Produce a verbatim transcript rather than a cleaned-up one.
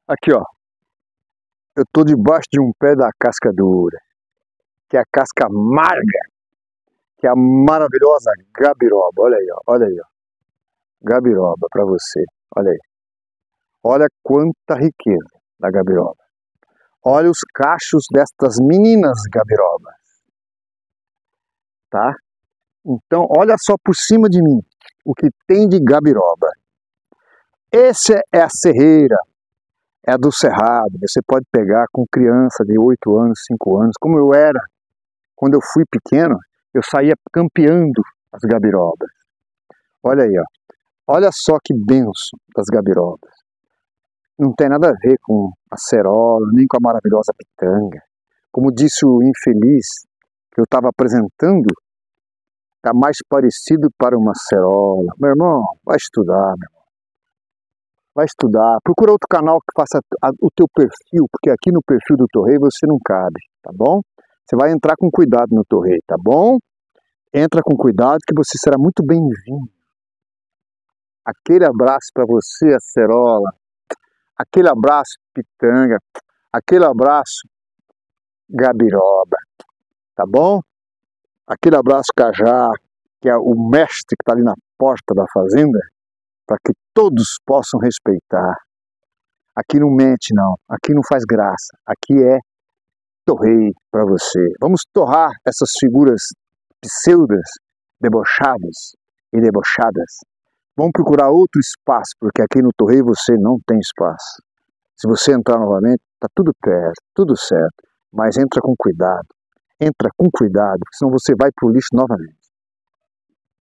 Aqui, ó. Eu tô debaixo de um pé da casca dura, que é a casca amarga, que é a maravilhosa gabiroba. Olha aí, ó. Olha aí, ó. Gabiroba para você. Olha aí. Olha quanta riqueza da gabiroba. Olha os cachos destas meninas gabirobas. Tá? Então, olha só por cima de mim o que tem de gabiroba. Esse é a serreira. É a do cerrado. Você pode pegar com criança de oito anos, cinco anos, como eu era. Quando eu fui pequeno, eu saía campeando as gabirobas. Olha aí, ó. Olha só que benção das gabirobas. Não tem nada a ver com a cerola, nem com a maravilhosa pitanga. Como disse o infeliz que eu estava apresentando, está mais parecido para uma cerola. Meu irmão, vai estudar, meu irmão. Vai estudar. Procura outro canal que faça a, o teu perfil, porque aqui no perfil do Torrei você não cabe, tá bom? Você vai entrar com cuidado no Torrei, tá bom? Entra com cuidado que você será muito bem-vindo. Aquele abraço para você, a cerola. Aquele abraço, pitanga. Aquele abraço, gabiroba. Tá bom? Aquele abraço, cajá, que é o mestre que está ali na porta da fazenda, para que todos possam respeitar. Aqui não mente, não. Aqui não faz graça. Aqui é Torrei para você. Vamos torrar essas figuras pseudas, debochadas e debochadas. Vamos procurar outro espaço, porque aqui no Torrei você não tem espaço. Se você entrar novamente, tá tudo perto, tudo certo. Mas entra com cuidado. Entra com cuidado, senão você vai pro lixo novamente.